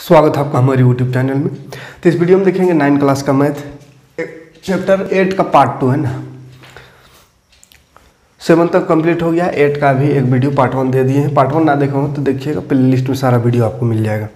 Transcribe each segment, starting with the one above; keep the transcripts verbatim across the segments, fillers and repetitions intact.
स्वागत है आपका हमारे यूट्यूब चैनल में। तो इस वीडियो में देखेंगे नाइन क्लास का मैथ चैप्टर एट का पार्ट टू है ना। सेवन तक कंप्लीट हो गया, एट का भी एक वीडियो पार्ट वन दे दिए हैं। पार्ट वन ना देखा हो तो देखिएगा, प्ले लिस्ट में सारा वीडियो आपको मिल जाएगा।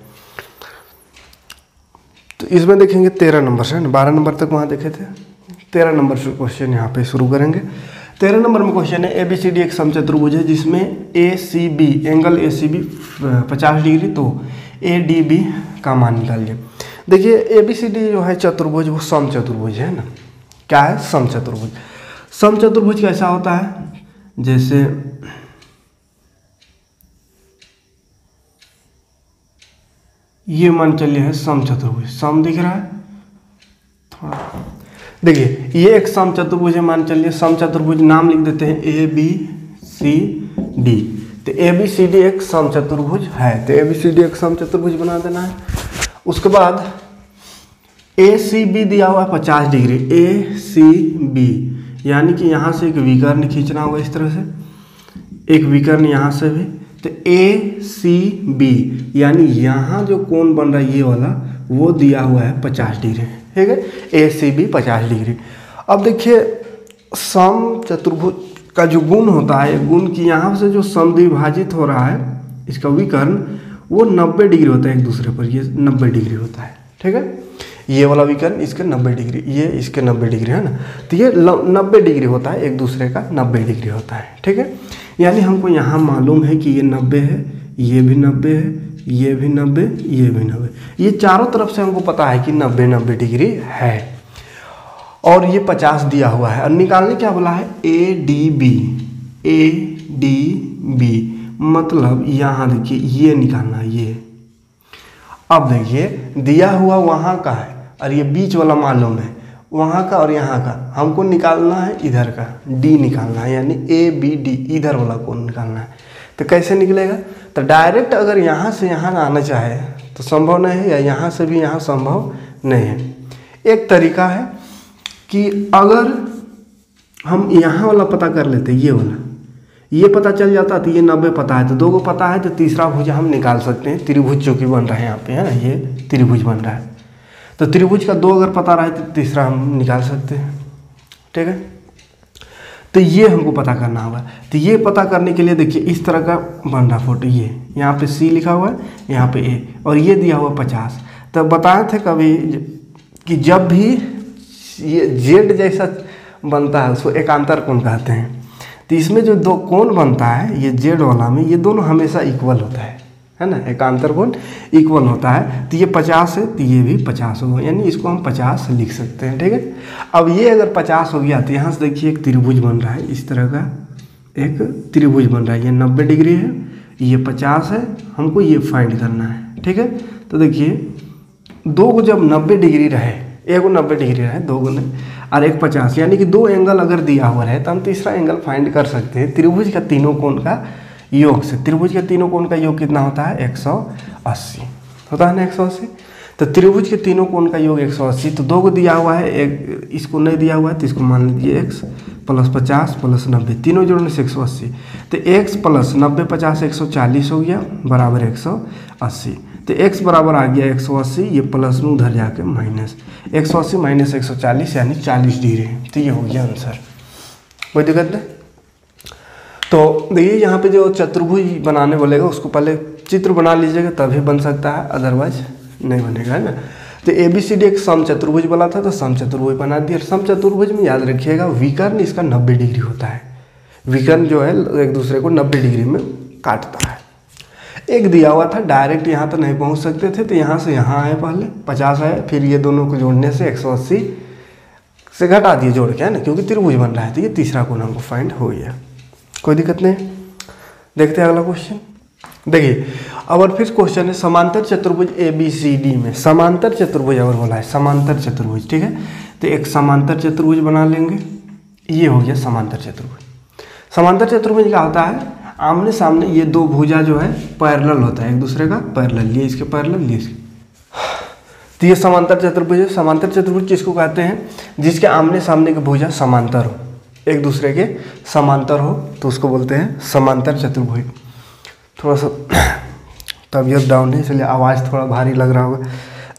तो इसमें देखेंगे तेरह नंबर से ना, बारह नंबर तक वहाँ देखे थे, तेरह नंबर से क्वेश्चन यहाँ पे शुरू करेंगे। तेरह नंबर में क्वेश्चन है ए बी सी डी एक समचतुर्भुज है जिसमें A C B angle A C B पचास डिग्री, तो ए डी बी का मान निकालिए। देखिए ए बी सी डी जो है चतुर्भुज वो समचतुर्भुज है ना। क्या है? समचतुर्भुज। समचतुर्भुज कैसा होता है? जैसे ये मान चलिए है समचतुर्भुज, सम दिख रहा है थोड़ा। देखिए ये एक समचतुर्भुज है, मान चलिए समचतुर्भुज, नाम लिख देते हैं ए बी सी डी। तो ए बी सी डी एक समचतुर्भुज है, तो ए बी सी डी एक समचतुर्भुज बना देना है। उसके बाद ए सी बी दिया हुआ है पचास डिग्री, ए सी बी यानी कि यहाँ से एक विकर्ण खींचना होगा इस तरह से, एक विकर्ण यहाँ से भी। तो ए सी बी यानी यहाँ जो कोण बन रहा है ये वाला, वो दिया हुआ है पचास डिग्री, ठीक है। ए सी बी पचास डिग्री। अब देखिए सम चतुर्भुज का जो गुण होता है, गुण की यहाँ से जो समद्विभाजित हो रहा है इसका विकर्ण, वो नब्बे डिग्री होता है एक दूसरे पर, ये नब्बे डिग्री होता है, ठीक है। ये वाला विकर्ण इसके नब्बे डिग्री, ये इसके नब्बे डिग्री है ना, तो ये नब्बे डिग्री होता है, एक दूसरे का नब्बे डिग्री होता है, ठीक है। यानी हमको यहाँ मालूम है कि ये नब्बे है, ये भी नब्बे है, ये भी नब्बे, ये भी नब्बे, ये चारों तरफ से हमको पता है कि नब्बे नब्बे डिग्री है। और ये पचास दिया हुआ है, और निकालने क्या बोला है? A D B, A D B मतलब यहाँ देखिए ये निकालना है ये। अब देखिए दिया हुआ वहाँ का है और ये बीच वाला मालूम है, वहाँ का और यहाँ का हमको निकालना है, इधर का डी निकालना है, यानी ए बी डी इधर वाला कोण निकालना है। तो कैसे निकलेगा? तो डायरेक्ट अगर यहाँ से यहाँ आना चाहे तो संभव नहीं है, या यहाँ से भी यहाँ संभव नहीं है। एक तरीका है कि अगर हम यहाँ वाला पता कर लेते, ये वाला, ये पता चल जाता तो ये नब्बे पता है, तो दो को पता है, तो तीसरा भुजा हम निकाल सकते हैं। त्रिभुज जो कि बन रहा है यहाँ पे है ना, ये त्रिभुज बन रहा है, तो त्रिभुज का दो अगर पता रहे तो तीसरा हम निकाल सकते हैं, ठीक है। तो ये हमको पता करना होगा। तो ये पता करने के लिए देखिए इस तरह का बन रहा फोटो, ये यहाँ पे सी लिखा हुआ है, यहाँ पे ए, और ये दिया हुआ पचास। तो बताए थे कभी कि जब भी ये जेड जैसा बनता है उसको एकांतर कोण कहते हैं। तो इसमें जो दो कोण बनता है ये जेड वाला में, ये दोनों हमेशा इक्वल होता है है ना, एकांतर कोण इक्वल होता है। तो ये पचास है तो ये भी पचास होगा, यानी इसको हम पचास लिख सकते हैं, ठीक है। अब ये अगर पचास हो गया तो यहाँ से देखिए एक त्रिभुज बन रहा है, इस तरह का एक त्रिभुज बन रहा है। ये नब्बे डिग्री है, ये पचास है, हमको ये फाइंड करना है, ठीक है। तो देखिए दो को जब नब्बे डिग्री रहे, एक को नब्बे डिग्री रहे, दो को नहीं, और एक पचास, यानी कि दो एंगल अगर दिया हुआ है तो हम तीसरा एंगल फाइंड कर सकते हैं त्रिभुज का तीनों कोण का योग से। त्रिभुज के तीनों कोण का योग कितना होता है? एक सौ अस्सी होता है ना, एक सौ अस्सी। तो त्रिभुज के तीनों कोण का योग एक सौ अस्सी, तो दो को दिया हुआ है, एक इसको नहीं दिया हुआ है, तो इसको मान लीजिए एक्स प्लस पचास प्लस नब्बे, तीनों जोड़ने से एक सौ अस्सी। तो एक्स प्लस नब्बे पचास एक सौ चालीस हो गया, बराबर एक सौ अस्सी। तो x बराबर आ गया एक सौ अस्सी, ये प्लस में उधर जाके माइनस, एक सौ अस्सी माइनस एक सौ चालीस यानी चालीस डिग्री। तो ये हो गया आंसर, कोई दिक्कत नहीं। तो देखिए यहाँ पे जो चतुर्भुज बनाने बोलेगा उसको पहले चित्र बना लीजिएगा, तभी बन सकता है, अदरवाइज नहीं बनेगा, है ना। तो ए बी सी डी एक समचतुर्भुज बोला था, तो समचतुर्भुज बना दिया। समचतुर्भुज में याद रखिएगा विकर्ण इसका नब्बे डिग्री होता है, विकर्ण जो है एक दूसरे को नब्बे डिग्री में काटता है। एक दिया हुआ था, डायरेक्ट यहाँ तो नहीं पहुँच सकते थे, तो यहाँ से यहाँ आए, पहले पचास आए, फिर ये दोनों को जोड़ने से एक सौ अस्सी से घटा दिए जोड़ के, है ना, क्योंकि त्रिभुज बन रहा है। तो ये तीसरा कोण हमको फाइंड हो गया, कोई दिक्कत नहीं। देखते हैं अगला क्वेश्चन। देखिए अब और फिर क्वेश्चन है समांतर चतुर्भुज ए बी सी डी में, समांतर चतुर्भुज और बोला है, समांतर चतुर्भुज, ठीक है। तो एक समांतर चतुर्भुज बना लेंगे, ये हो गया समांतर चतुर्भुज। समांतर चतुर्भुज क्या होता है? आमने सामने ये दो भुजा जो है पैरेलल होता है एक दूसरे का, पैरेलल, ये इसके पैरेलल, ये इसके। तो ये समांतर चतुर्भुज है। समांतर चतुर्भुज किसको कहते हैं? जिसके आमने सामने के भुजा समांतर हो, एक दूसरे के समांतर हो, तो उसको बोलते हैं समांतर चतुर्भुज। थोड़ा सा तबीयत डाउन है इसलिए आवाज़ थोड़ा भारी लग रहा होगा।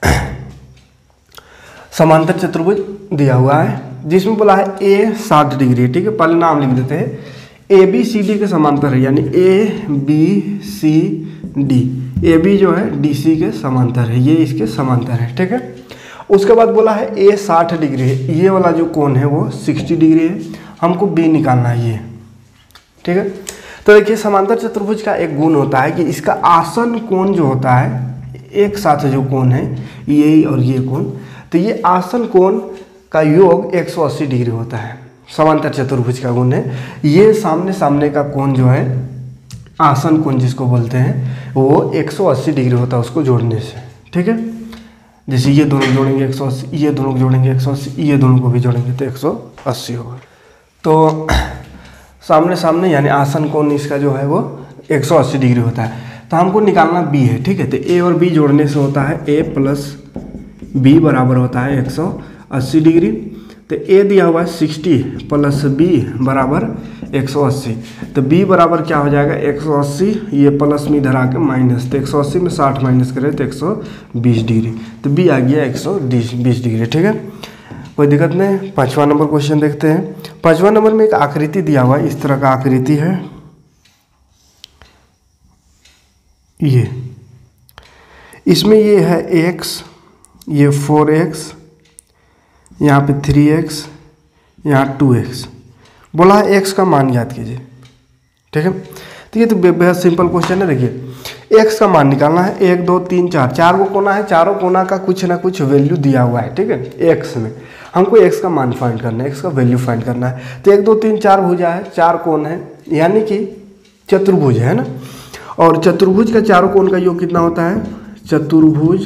समांतर चतुर्भुज दिया हुआ है जिसमें बोला है ए साठ डिग्री, ठीक है। पहले नाम लिख देते हैं। ए बी सी डी के समांतर है, यानी A B C D, A B जो है डी सी के समांतर है, ये इसके समांतर है, ठीक है। उसके बाद बोला है ए साठ डिग्री है, ये वाला जो कोण है वो साठ डिग्री है, हमको बी निकालना है ये, ठीक है। तो देखिए समांतर चतुर्भुज का एक गुण होता है कि इसका आसन कोण जो होता है एक साथ जो कोण है ये और ये कोण, तो ये आसन कोण का योग एक सौ अस्सी डिग्री होता है। समांतर चतुर्भुज का गुण है ये सामने सामने का कोण जो है आसन कोण जिसको बोलते हैं वो एक सौ अस्सी डिग्री होता है उसको जोड़ने से, ठीक है। जैसे ये दोनों जोड़ेंगे एक सौ अस्सी, ये दोनों को जोड़ेंगे एक सौ अस्सी, ये दोनों को भी जोड़ेंगे तो एक सौ अस्सी होगा। तो सामने सामने यानी आसन कोण इसका जो है वो एक सौ अस्सी डिग्री होता है। तो हमको निकालना बी है, ठीक है। तो ए और बी जोड़ने से होता है ए प्लस बी बराबर होता है एक सौ अस्सी डिग्री। तो ए दिया हुआ है साठ प्लस बी बराबर एक सौ अस्सी, तो बी बराबर क्या हो जाएगा एक सौ अस्सी, ये प्लस में इधर आके माइनस, तो एक सौ अस्सी में साठ माइनस करें तो एक सौ बीस डिग्री, तो बी आ गया एक सौ बीस डिग्री, ठीक है। कोई दिक्कत नहीं। पाँचवा नंबर क्वेश्चन देखते हैं। पाँचवा नंबर में एक आकृति दिया हुआ है, इस तरह का आकृति है ये, इसमें ये है एक्स, ये फोर एक्स, यहाँ पे थ्री एक्स, यहाँ टू एक्स, बोला है एक्स का मान ज्ञात कीजिए, ठीक है। तो ये तो बेहद सिंपल क्वेश्चन है। देखिए एक्स का मान निकालना है, एक दो तीन चार, चार को कोना है, चारों कोना का कुछ ना कुछ वैल्यू दिया हुआ है, ठीक है। एक्स में हमको एक्स का मान फाइंड करना है, एक्स का वैल्यू फाइंड करना है। तो एक दो तीन चार भुजा है, चार कोण है, यानी कि चतुर्भुज है ना। और चतुर्भुज का चारों कोण का योग कितना होता है, चतुर्भुज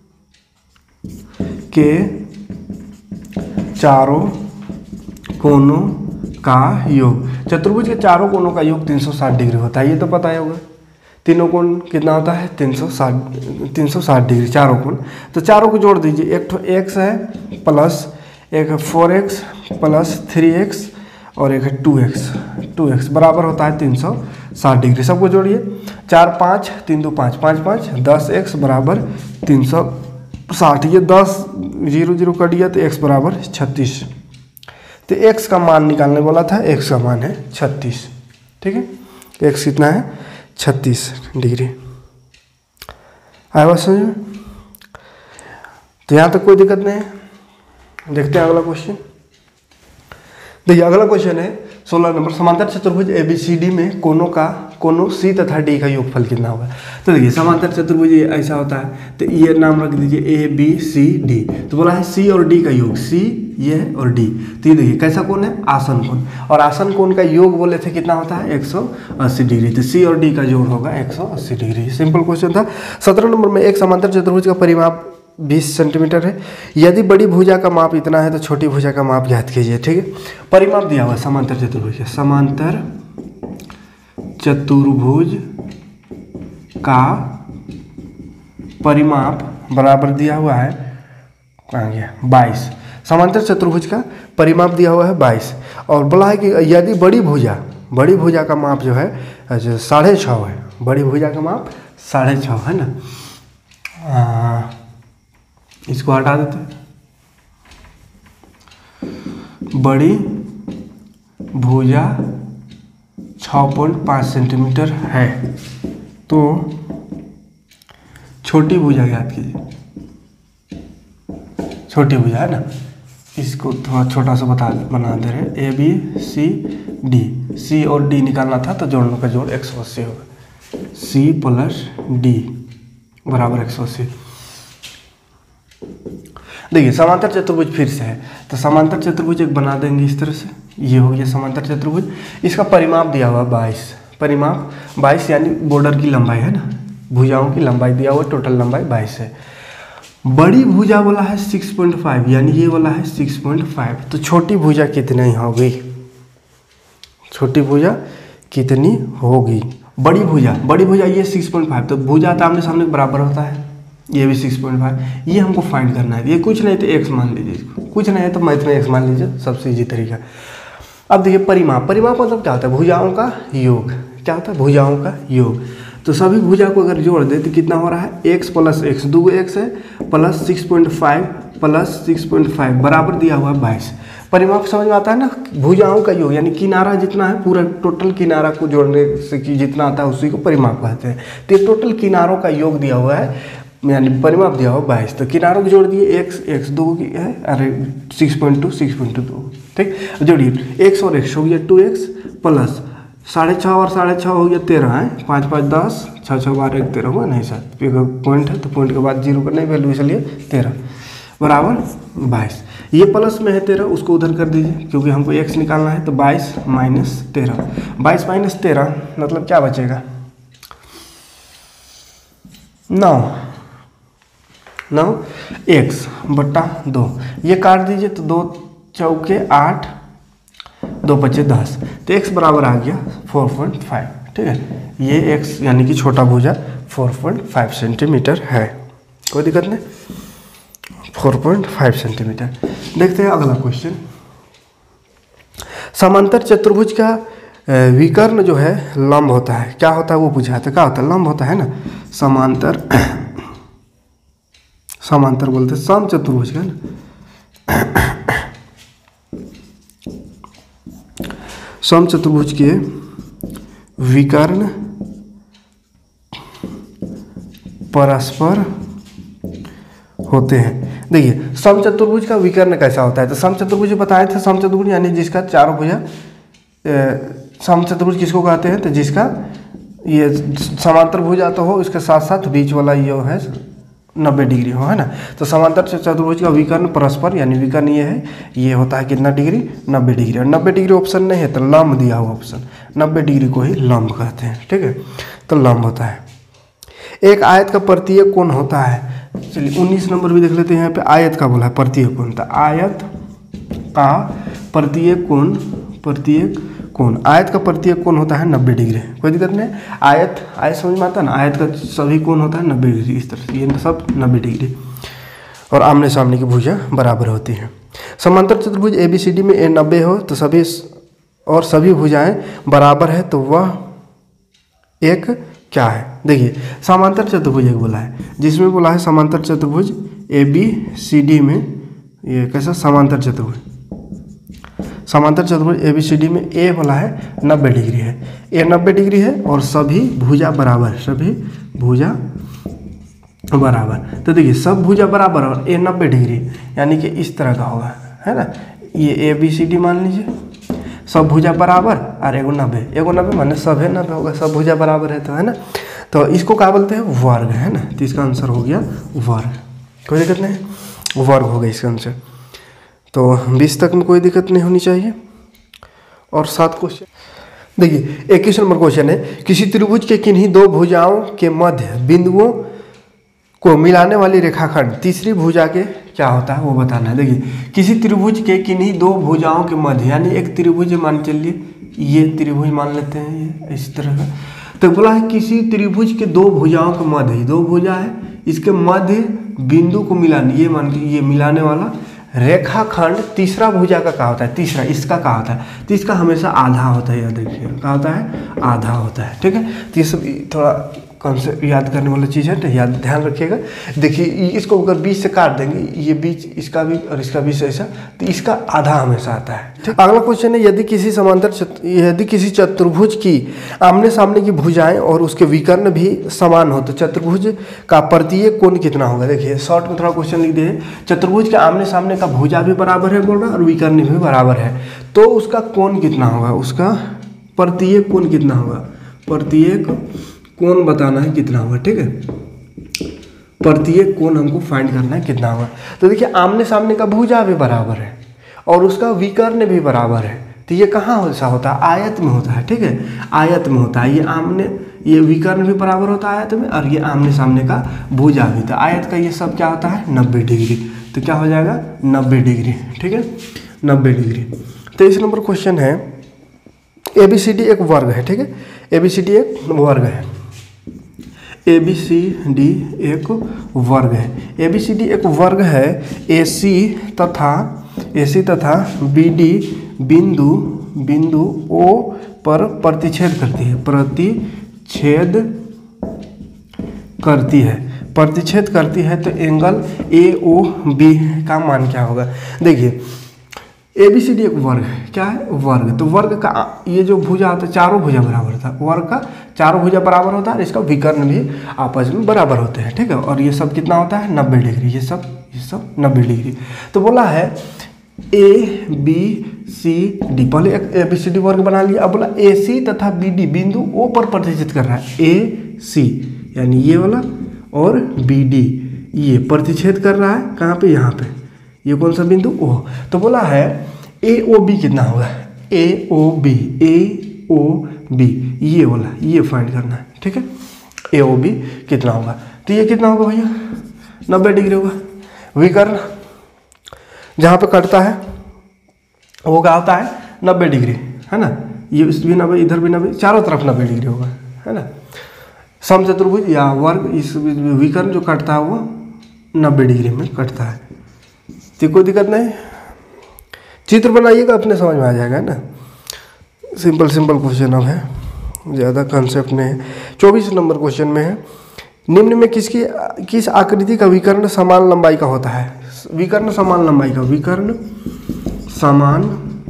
के चारों कोणों का योग, चतुर्भुज के चारों कोणों का योग तीन सौ साठ डिग्री होता है, ये तो पता ही होगा। तीनों कोण कितना होता है तीन सौ साठ, तीन सौ साठ डिग्री चारों कोण। तो चारों को जोड़ दीजिए, एक तो एक्स है प्लस एक है four x plus three x और एक है टू एक्स, टू एक्स बराबर होता है तीन सौ साठ डिग्री। सबको जोड़िए, चार पाँच तीन दो पाँच, पाँच पाँच दस एक्स बराबर तीन सौ साठ, ये दस जीरो जीरो कट गया तो एक्स बराबर छत्तीस। तो एक्स का मान निकालने वाला था, एक्स का मान है छत्तीस, ठीक है। एक्स कितना है छत्तीस डिग्री। आया बात समझ में? तो यहाँ तक कोई दिक्कत नहीं है। देखते हैं अगला क्वेश्चन। देखिए अगला क्वेश्चन है सोलह नंबर, समांतर चतुर्भुज ए बी सी डी में कोनों का कोनों सी तथा डी का योगफल कितना होगा। तो देखिए समांतर चतुर्भुज ये ऐसा होता है, तो ये नाम रख दीजिए ए बी सी डी। तो बोला है सी और डी का योग, सी ये और डी। तो ये देखिए कैसा कोण है, आसन कोण, और आसन कोण का योग बोले थे कितना होता है एक सौ अस्सी डिग्री। तो सी और डी का जोड़ होगा एक सौ अस्सी डिग्री। सिंपल क्वेश्चन था। सत्रह नंबर में एक समांतर चतुर्भुज का परिमाप बीस सेंटीमीटर है, यदि बड़ी भुजा का माप इतना है तो छोटी भुजा का माप ज्ञात कीजिए, ठीक है। परिमाप दिया हुआ है समांतर चतुर्भुज का, समांतर चतुर्भुज का परिमाप बराबर दिया हुआ है, कहाँ गया, बाईस। समांतर चतुर्भुज का परिमाप दिया हुआ है बाईस, और बोला है कि यदि बड़ी भुजा, बड़ी भुजा का माप जो है साढ़े छः है, बड़ी भुजा का माप साढ़े छः है ना। आ, इसको हटा देते हैं। बड़ी भुजा छः पॉइंट पाँच सेंटीमीटर है, तो छोटी भुजा ज्ञात कीजिए। छोटी भुजा है ना, इसको थोड़ा छोटा सा बता बना दे रहे। ए बी सी डी, सी और डी निकालना था तो जोड़ने का जोड़ एक सौ अस्सी होगा। सी प्लस डी बराबर एक सौ अस्सी। देखिए समांतर चतुर्भुज फिर से है, तो समांतर चतुर्भुज एक बना देंगे इस तरह से, ये हो गया समांतर चतुर्भुज। इसका परिमाप दिया हुआ बाईस, परिमाप बाईस यानी बॉर्डर की लंबाई है ना, भुजाओं की लंबाई दिया हुआ, टोटल लंबाई बाईस है। बड़ी भुजा वाला है छह पॉइंट पाँच, यानी ये वाला है छह पॉइंट पाँच, तो छोटी भुजा कितनी होगी, छोटी भुजा कितनी होगी। बड़ी भुजा, बड़ी भुजा ये छह पॉइंट पाँच, तो भुजा तो आमने सामने बराबर होता है, ये भी छह पॉइंट पाँच, ये हमको फाइंड करना है। ये कुछ नहीं तो एक्स मान लीजिए, इसको कुछ नहीं है तो मैथ में एक्स मान लीजिए, सबसे इजी तरीका। अब देखिए परिमाप, परिमाप मतलब क्या होता है, भुजाओं का योग, क्या होता है भुजाओं का योग। तो सभी भुजा को अगर जोड़ दे तो कितना हो रहा है, एक्स प्लस एक्स, दो एक्स है plus six point five plus six point five बराबर दिया हुआ है बाईस। परिमाप समझ में आता है ना, भुजाओं का योग यानी किनारा जितना है पूरा टोटल किनारा को जोड़ने से कि जितना आता है उसी को परिमाप कहते हैं। तो ये टोटल किनारों का योग दिया हुआ है यानी परिमाप दिया हुआ बाईस। तो किनारों को जोड़ दिए, एक्स एक्स दो की है, अरे six point two six point two दो, ठीक। जोड़िए एक्स और एक्स हो गया टू एक्स प्लस साढ़े छः और साढ़े छः हो गया तेरह है, पाँच पाँच दस, छः छः बारह एक तेरह हुआ नहीं सर, पॉइंट है तो पॉइंट के बाद जीरो करने वैल्यू इसलिए तेरह बराबर बाईस। ये प्लस में है तेरह, उसको उधर कर दीजिए क्योंकि हमको एक्स निकालना है। तो बाईस माइनस तेरह, बाईस माइनस तेरह मतलब क्या बचेगा, नौ, नौ एक्स बट्टा दो, ये काट दीजिए तो दो चौके आठ, दो पच्चे दस, तो एक्स बराबर आ गया फोर पॉइंट फाइव, ठीक है। ये एक्स यानी कि छोटा भुजा फोर पॉइंट फाइव सेंटीमीटर है, कोई दिक्कत नहीं, फोर पॉइंट फाइव सेंटीमीटर। देखते हैं अगला क्वेश्चन। समांतर चतुर्भुज का विकर्ण जो है लंब होता है, क्या होता है वो पूछा है, तो क्या होता है, लंब होता है ना। समांतर समांतर बोलते हैं सम चतुर्भुज का ना, सम चतुर्भुज के विकर्ण परस्पर होते हैं। देखिए सम चतुर्भुज का विकर्ण कैसा होता है, तो सम चतुर्भुज बताए थे, सम चतुर्भुज यानी जिसका चारों भुजा, सम चतुर्भुज किसको कहते हैं, तो जिसका ये समांतर भुजा तो हो, इसके साथ साथ बीच वाला ये है नब्बे डिग्री हो, है ना। तो समांतर चतुर्भुज का विकर्ण परस्पर यानी विकर्ण ये है, ये होता है कितना डिग्री, नब्बे डिग्री। और नब्बे डिग्री ऑप्शन नहीं है तो लंब दिया हुआ ऑप्शन, नब्बे डिग्री को ही लंब कहते हैं, ठीक है। तो लंब होता है। एक आयत का प्रत्येक कोण होता है, चलिए उन्नीस नंबर भी देख लेते हैं। यहाँ पे आयत का बोला है प्रत्येक कोण, तो आयत का प्रत्येक कोण, प्रत्येक कोण, आयत का प्रत्येक कोण होता है नब्बे डिग्री, कोई दिक्कत नहीं। आयत आयत समझ में आता है ना, आयत का सभी कोण होता है नब्बे डिग्री, इस तरह से ये सब नब्बे डिग्री, और आमने सामने की भुजा बराबर होती है। समांतर चतुर्भुज ए बी सी डी में ए नब्बे हो तो सभी और सभी भुजाएं बराबर है तो वह एक क्या है। देखिए समांतर चतुर्भुज एक बोला है, जिसमें बोला है समांतर चतुर्भुज ए बी सी डी में, ये कैसा समांतर चतुर्भुज, समांतर चतुर्भुज ए बी सी डी में ए बोला है नब्बे डिग्री है, ए नब्बे डिग्री है और सभी भुजा बराबर, सभी भुजा बराबर। तो देखिए सब भुजा बराबर और ए नब्बे डिग्री यानी कि इस तरह का होगा, है ना। ये ए बी सी डी मान लीजिए, सब भुजा बराबर और एगो नब्बे, एगो नब्बे माने सब है नब्बे होगा, सब भुजा बराबर है तो, है ना। तो इसको क्या बोलते हैं, वर्ग, है ना। तो इसका आंसर हो गया वर्ग, कोई दिक्कत नहीं, वर्ग हो गया इसका आंसर। तो बीस तक में कोई दिक्कत नहीं होनी चाहिए। और सात क्वेश्चन देखिए, इक्कीस नंबर क्वेश्चन है, किसी त्रिभुज के किन्हीं दो भुजाओं के मध्य बिंदुओं को मिलाने वाली रेखाखंड तीसरी भुजा के क्या होता है वो बताना है। देखिए किसी त्रिभुज के किन्हीं दो भुजाओं के मध्य, यानी एक त्रिभुज मान चलिए, ये त्रिभुज मान लेते हैं, ये इस तरह का। तो बोला है किसी त्रिभुज के दो भुजाओं के मध्य, दो भुजा है, इसके मध्य बिंदु को मिलाने, ये मान के ये मिलाने वाला रेखाखंड तीसरा भुजा का क्या होता है, तीसरा इसका क्या होता है, तो इसका हमेशा आधा होता है, याद रखिए क्या होता है, आधा होता है, ठीक है। तो ये सब थोड़ा कॉन्सेप्ट याद करने वाला चीज़ है, तो याद ध्यान रखिएगा। देखिए इसको अगर बीच से काट देंगे, ये बीच इसका भी और इसका बीच ऐसा, तो इसका आधा हमेशा आता है, ठीक। अगला क्वेश्चन है, यदि किसी समांतर यदि किसी चतुर्भुज की आमने सामने की भुजाएं और उसके विकर्ण भी समान हो तो चतुर्भुज का प्रत्येक कोण कितना होगा। देखिए शॉर्ट में थोड़ा क्वेश्चन लिख दिए, चतुर्भुज के आमने सामने का भुजा भी बराबर है बोल रहा है और विकर्ण भी बराबर है, तो उसका कोण कितना होगा, उसका प्रत्येक कोण कितना होगा, प्रत्येक कोण बताना है कितना होगा, ठीक है। प्रत्येक कोण हमको फाइंड करना है कितना होगा। तो देखिए आमने सामने का भुजा भी बराबर है और उसका विकर्ण भी बराबर है, तो ये कहाँ ऐसा होता है, आयत में होता है, ठीक है, आयत में होता है। ये आमने ये विकर्ण भी बराबर होता है आयत में, और ये आमने सामने का भुजा भी, तो आयत का ये सब क्या होता है नब्बे डिग्री, तो क्या हो जाएगा नब्बे डिग्री, ठीक है, नब्बे डिग्री। तेईस नंबर क्वेश्चन है, ए बी सी डी एक वर्ग है, ठीक है, ए बी सी डी एक वर्ग है, ए बी सी डी एक वर्ग है, ए बी सी डी एक वर्ग है, ए सी तथा ए सी तथा बी डी बिंदु बिंदु ओ पर प्रतिच्छेद करती है, प्रतिच्छेद करती है, प्रतिच्छेद करती है, तो एंगल ए ओ बी का मान क्या होगा? देखिए ए बी सी डी एक वर्ग है, क्या है? वर्ग। तो वर्ग का ये जो भुजा होता है, चारों भुजा बराबर होता है, वर्ग का चारों भुजा बराबर होता है और इसका विकर्ण भी आपस में बराबर होते हैं, ठीक है। और ये सब कितना होता है? नब्बे डिग्री। ये सब ये सब नब्बे डिग्री। तो बोला है ए बी सी डी, पहले एक ए बी सी डी वर्ग बना लिया। अब बोला ए सी तथा बी डी बिंदु ओ पर प्रतिष्ठित कर रहा है। ए सी यानी ये वाला और बी डी ये प्रतिच्छेद कर रहा है कहाँ पे? यहाँ पे। ये कौन सा बिंदु? ओ। तो बोला है ए ओ बी कितना होगा? ए ओ बी, ए ओ बी ये वाला, ये फाइंड करना है, ठीक है। ए ओ बी कितना होगा? तो ये कितना होगा भैया? नब्बे डिग्री होगा। विकर्ण जहाँ पे कटता है वो क्या होता है? नब्बे डिग्री, है ना। ये इस भी नब्बे, इधर भी नब्बे, चारों तरफ नब्बे डिग्री होगा, है ना। समचतुर्भुज या वर्ग, इस विकर्ण जो कटता है वो नब्बे डिग्री में कटता है। तो कोई दिक्कत नहीं, चित्र बनाइएगा अपने समझ में आ जाएगा ना। सिंपल सिंपल क्वेश्चन अब है, ज़्यादा कंसेप्ट नहीं है। चौबीस नंबर क्वेश्चन में है, निम्न में किसकी किस आकृति का विकर्ण समान लंबाई का होता है? विकर्ण समान लंबाई का, विकर्ण समान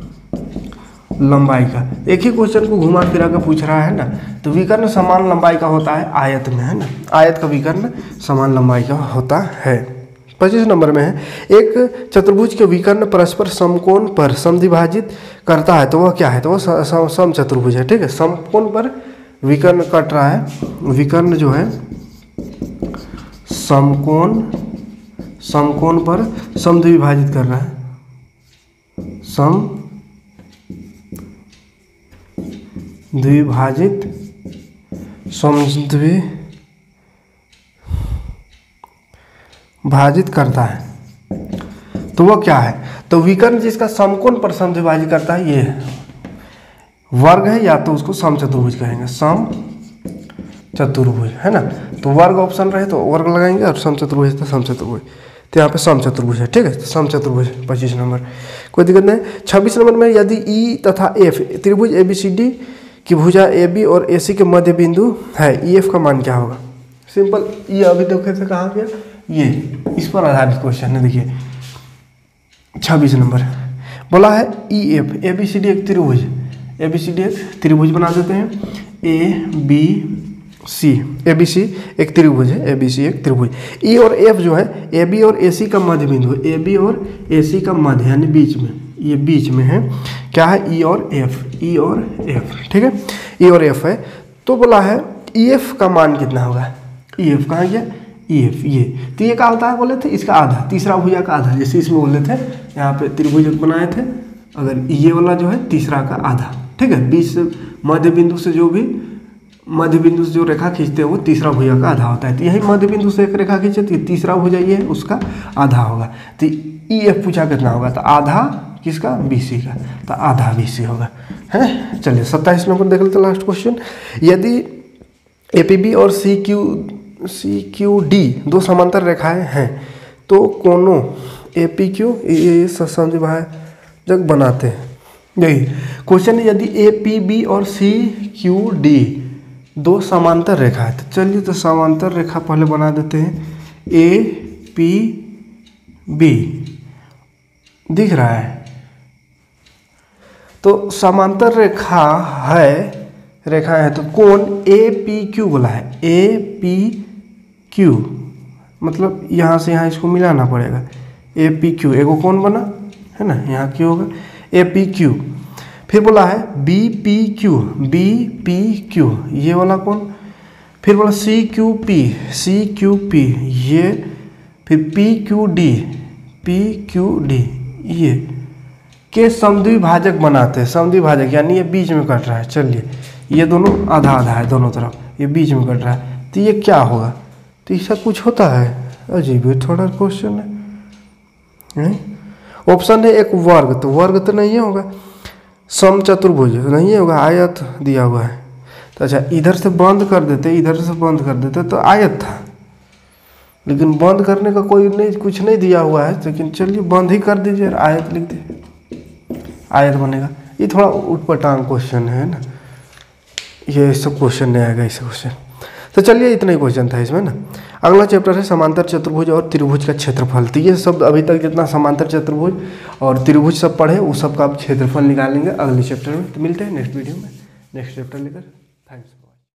लंबाई का। एक ही क्वेश्चन को घुमा फिरा कर पूछ रहा है ना। तो विकर्ण समान लंबाई का होता है आयत में, है ना। आयत का विकर्ण समान लंबाई का होता है। पच्चीस नंबर में है, एक चतुर्भुज के विकर्ण परस्पर समकोण पर समद्विभाजित करता है, तो वह क्या है? तो वह समचतुर्भुज है, ठीक है। समकोण पर विकर्ण कट रहा है, विकर्ण जो है समकोण समकोण पर समद्विभाजित कर रहा है, सम द्विभाजित समद्वि भाजित करता है, तो वो क्या है? तो विकर्ण जिसका समकोण पर समद्विभाजित करता है ये वर्ग है, या तो उसको समचतुर्भुज कहेंगे, सम चतुर्भुज, है ना। तो वर्ग ऑप्शन रहे तो वर्ग लगाएंगे और समचतुर्भुज तो समचतुर्भुज। तो यहाँ पे समचतुर्भुज है, ठीक है। समचतुर्भुज पच्चीस नंबर, कोई दिक्कत नहीं। छब्बीस नंबर में यदि ई तथा एफ त्रिभुज ए बी सी डी की भुजा ए बी और ए सी के मध्य बिंदु है, ई एफ का मान क्या होगा? सिंपल, ये अभी देखे थे कहाँ गया? ये इस पर आधारित क्वेश्चन है। देखिए छब्बीस नंबर बोला है E F, A B C D एक त्रिभुज, ए बी सी डी एक त्रिभुज बना देते हैं। ए बी सी, ए बी सी एक त्रिभुज है, ए बी सी एक त्रिभुज। ई और एफ जो है ए बी और ए सी का मध्य बिंदु है, ए बी और ए सी का मध्य यानी बीच में, ये बीच में है, क्या है? ई और एफ, ई और एफ, ठीक है। ई और एफ है, तो बोला है ई एफ का मान कितना होगा? ई एफ कहाँ गया? ई एफ, ये तो ये क्या होता है बोले थे? इसका आधा, तीसरा भुजा का आधा, जैसे इसमें बोले थे यहाँ पे त्रिभुज बनाए थे, अगर ये वाला जो है तीसरा का आधा, ठीक है। बीच से मध्य बिंदु से जो भी मध्य बिंदु से जो रेखा खींचते हैं वो तीसरा भुजा का आधा होता है। तो यही मध्य बिंदु से एक रेखा खींचे तो तीसरा भुजा ये है, उसका आधा होगा। तो ई एफ पूछा कितना होगा? तो आधा किसका? बी सी का, तो आधा बी सी होगा, है। चलिए सत्ताईस नंबर देख लेते लास्ट क्वेश्चन। यदि ए पी बी और C Q C Q D दो समांतर रेखाएं हैं तो कोनों ए पी क्यू ये समद्विभाजक बनाते हैं। यही क्वेश्चन है, यदि ए पी बी और सी क्यू डी दो समांतर रेखा है, तो चलिए तो समांतर रेखा पहले बना देते हैं। ए पी बी दिख रहा है, तो समांतर रेखा है, रेखा है, तो कोण ए पी क्यू बोला है। ए पी क्यू मतलब यहाँ से यहाँ इसको मिलाना पड़ेगा। ए पी क्यू एगो कोण बना है ना, यहाँ क्यों होगा? A P Q. फिर बोला है B P Q, B P Q ये वाला कोण। फिर बोला C Q P, C Q P ये। फिर P Q D, P Q D ये के समद्विभाजक बनाते हैं। समद्विभाजक यानी ये बीच में कट रहा है। चलिए ये दोनों आधा आधा है दोनों तरफ, ये बीच में कट रहा है, तो ये क्या होगा? तो ऐसा कुछ होता है, अजीब है थोड़ा क्वेश्चन है। ऑप्शन है एक वर्ग, तो वर्ग तो नहीं होगा। समचतुर्भुज नहीं होगा, आयत दिया हुआ है। तो अच्छा इधर से बंद कर देते, इधर से बंद कर देते तो आयत था, लेकिन बंद करने का कोई नहीं, कुछ नहीं दिया हुआ है। लेकिन चलिए बंद ही कर दीजिए और आयत लिख दीजिए, आयत बनेगा। ये थोड़ा उटपटांग क्वेश्चन है ना, ये सब क्वेश्चन नहीं आएगा ऐसे क्वेश्चन। तो चलिए इतना ही क्वेश्चन था इसमें ना। अगला चैप्टर है समांतर चतुर्भुज और त्रिभुज का क्षेत्रफल। तो ये सब अभी तक जितना समांतर चतुर्भुज और त्रिभुज सब पढ़े वो सब का आप क्षेत्रफल निकालेंगे अगले चैप्टर में। तो मिलते हैं नेक्स्ट वीडियो में नेक्स्ट चैप्टर लेकर। थैंक्स।